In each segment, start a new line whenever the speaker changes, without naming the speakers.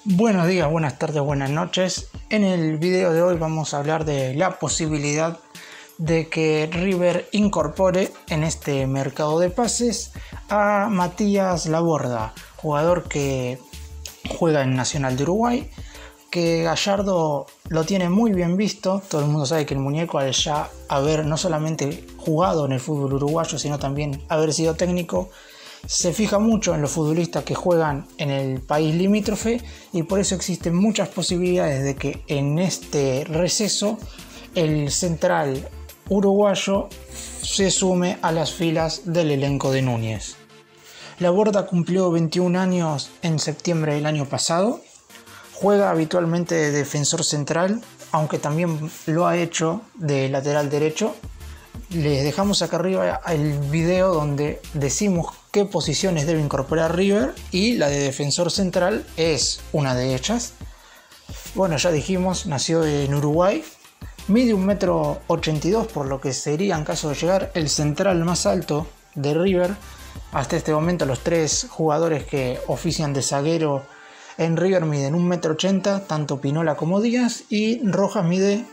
Buenos días, buenas tardes, buenas noches. En el video de hoy vamos a hablar de la posibilidad de que River incorpore en este mercado de pases a Matías Laborda, jugador que juega en Nacional de Uruguay, que Gallardo lo tiene muy bien visto. Todo el mundo sabe que el muñeco, al ya haber no solamente jugado en el fútbol uruguayo, sino también haber sido técnico, se fija mucho en los futbolistas que juegan en el país limítrofe, y por eso existen muchas posibilidades de que en este receso el central uruguayo se sume a las filas del elenco de Núñez. Laborda cumplió 21 años en septiembre del año pasado. Juega habitualmente de defensor central, aunque también lo ha hecho de lateral derecho. Les dejamos acá arriba el video donde decimos qué posiciones debe incorporar River, y la de defensor central es una de ellas. Bueno, ya dijimos, nació en Uruguay, mide 1,82 m, por lo que sería, en caso de llegar, el central más alto de River. Hasta este momento los tres jugadores que ofician de zaguero en River miden 1,80 m, tanto Pinola como Díaz, y Rojas mide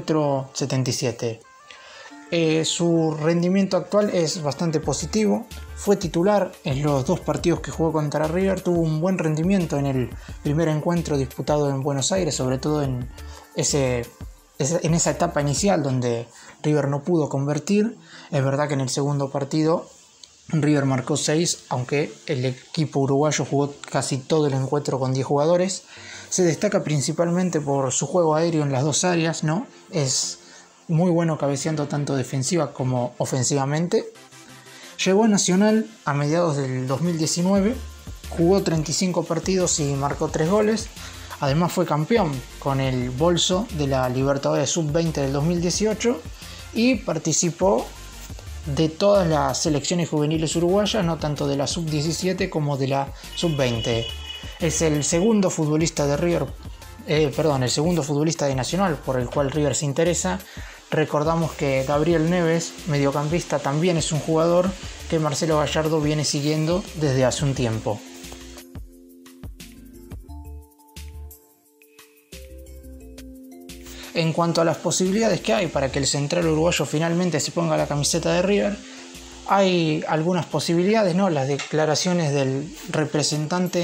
1,77 m. Su rendimiento actual es bastante positivo. Fue titular en los dos partidos que jugó contra River. Tuvo un buen rendimiento en el primer encuentro disputado en Buenos Aires, sobre todo en esa etapa inicial donde River no pudo convertir. Es verdad que en el segundo partido River marcó 6, aunque el equipo uruguayo jugó casi todo el encuentro con 10 jugadores. Se destaca principalmente por su juego aéreo en las dos áreas, ¿no? Es muy bueno cabeceando tanto defensiva como ofensivamente. Llegó a Nacional a mediados del 2019, jugó 35 partidos y marcó 3 goles. Además fue campeón con el bolso de la Libertadores Sub-20 del 2018 y participó de todas las selecciones juveniles uruguayas, no tanto de la Sub-17 como de la Sub-20. Es el segundo futbolista de River, el segundo futbolista de Nacional por el cual River se interesa. Recordamos que Gabriel Neves, mediocampista, también es un jugador que Marcelo Gallardo viene siguiendo desde hace un tiempo. En cuanto a las posibilidades que hay para que el central uruguayo finalmente se ponga la camiseta de River, hay algunas posibilidades, ¿no? Las declaraciones del representante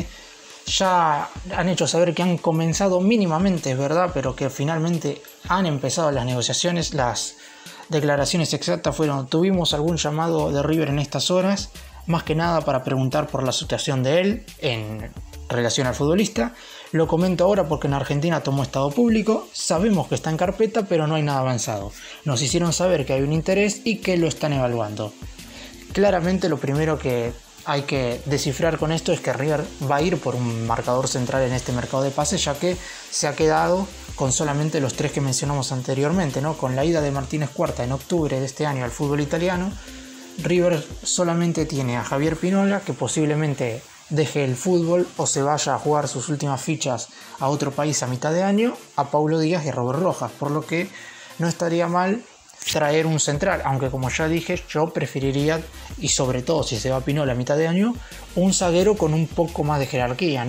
ya han hecho saber que han comenzado mínimamente, es verdad, pero que finalmente han empezado las negociaciones. Las declaraciones exactas fueron: tuvimos algún llamado de River en estas horas, más que nada para preguntar por la situación de él en relación al futbolista. Lo comento ahora porque en Argentina tomó estado público, sabemos que está en carpeta, pero no hay nada avanzado. Nos hicieron saber que hay un interés y que lo están evaluando. Claramente lo primero que hay que descifrar con esto es que River va a ir por un marcador central en este mercado de pases, ya que se ha quedado con solamente los tres que mencionamos anteriormente, ¿no? Con la ida de Martínez Cuarta en octubre de este año al fútbol italiano, River solamente tiene a Javier Pinola, que posiblemente deje el fútbol o se vaya a jugar sus últimas fichas a otro país a mitad de año, a Paulo Díaz y a Robert Rojas, por lo que no estaría mal traer un central, aunque como ya dije, yo preferiría, y sobre todo si se va a Pinola a mitad de año, un zaguero con un poco más de jerarquía,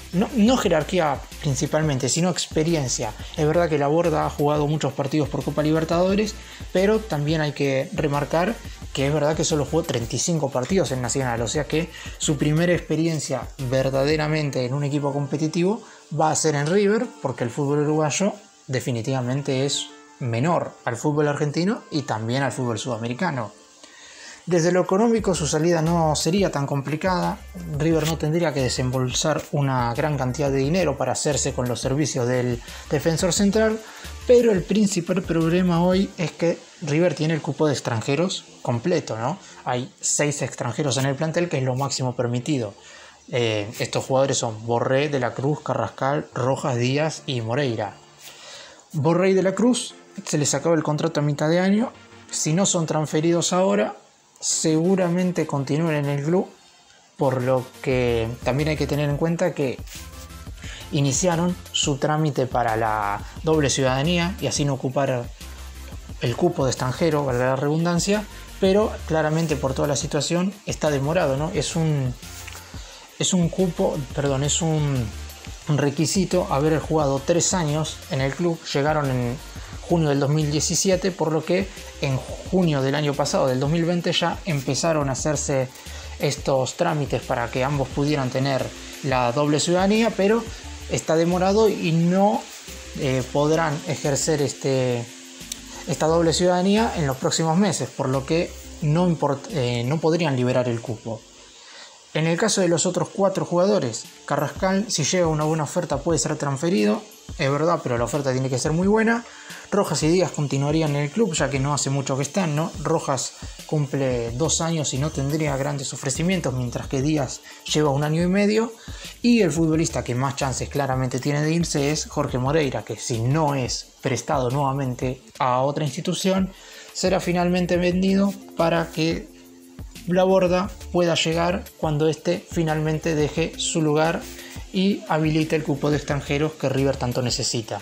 no jerarquía principalmente, sino experiencia. Es verdad que Laborda ha jugado muchos partidos por Copa Libertadores, pero también hay que remarcar que es verdad que solo jugó 35 partidos en Nacional, o sea que su primera experiencia verdaderamente en un equipo competitivo va a ser en River, porque el fútbol uruguayo definitivamente es menor al fútbol argentino y también al fútbol sudamericano. Desde lo económico su salida no sería tan complicada. River no tendría que desembolsar una gran cantidad de dinero para hacerse con los servicios del defensor central, pero el principal problema hoy es que River tiene el cupo de extranjeros completo, ¿no? Hay 6 extranjeros en el plantel, que es lo máximo permitido. Estos jugadores son Borré, De la Cruz, Carrascal, Rojas, Díaz y Moreira. Borré y De la Cruz se les acaba el contrato a mitad de año. Si no son transferidos ahora, seguramente continúen en el club, por lo que también hay que tener en cuenta que iniciaron su trámite para la doble ciudadanía y así no ocupar el cupo de extranjero, valga la redundancia, pero claramente por toda la situación está demorado, ¿no? Es un requisito haber jugado 3 años en el club. Llegaron en junio del 2017, por lo que en junio del año pasado, del 2020, ya empezaron a hacerse estos trámites para que ambos pudieran tener la doble ciudadanía, pero está demorado y no podrán ejercer esta doble ciudadanía en los próximos meses, por lo que no podrían liberar el cupo. En el caso de los otros 4 jugadores, Carrascal, si llega una buena oferta, puede ser transferido, es verdad, pero la oferta tiene que ser muy buena. Rojas y Díaz continuarían en el club, ya que no hace mucho que están, ¿no? Rojas cumple 2 años y no tendría grandes ofrecimientos, mientras que Díaz lleva 1 año y medio. Y el futbolista que más chances claramente tiene de irse es Jorge Moreira, que si no es prestado nuevamente a otra institución, será finalmente vendido para que Laborda pueda llegar cuando éste finalmente deje su lugar y habilite el cupo de extranjeros que River tanto necesita.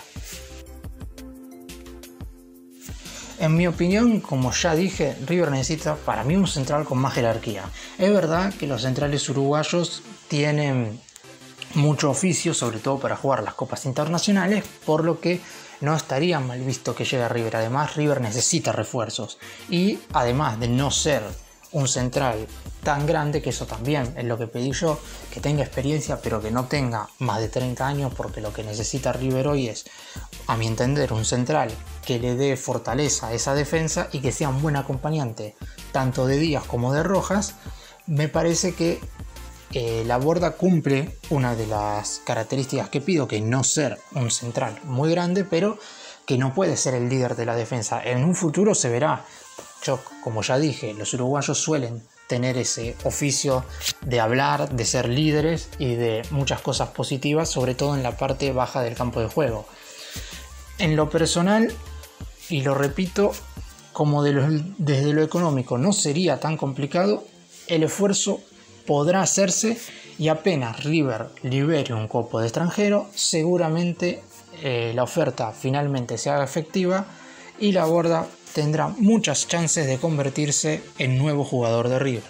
En mi opinión, como ya dije, River necesita para mí un central con más jerarquía. Es verdad que los centrales uruguayos tienen mucho oficio, sobre todo para jugar las copas internacionales, por lo que no estaría mal visto que llegue a River. Además, River necesita refuerzos y además de no ser un central tan grande, que eso también es lo que pedí yo, que tenga experiencia pero que no tenga más de 30 años, porque lo que necesita River hoy es, a mi entender, un central que le dé fortaleza a esa defensa y que sea un buen acompañante tanto de Díaz como de Rojas. Me parece que Laborda cumple una de las características que pido, que no ser un central muy grande, pero que no puede ser el líder de la defensa. En un futuro se verá. Yo, como ya dije, los uruguayos suelen tener ese oficio de hablar, de ser líderes y de muchas cosas positivas, sobre todo en la parte baja del campo de juego. En lo personal, y lo repito, como desde lo económico no sería tan complicado, el esfuerzo podrá hacerse y apenas River libere un cupo de extranjero, seguramente la oferta finalmente se haga efectiva y Laborda tendrá muchas chances de convertirse en nuevo jugador de River.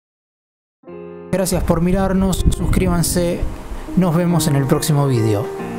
Gracias por mirarnos, suscríbanse, nos vemos en el próximo vídeo.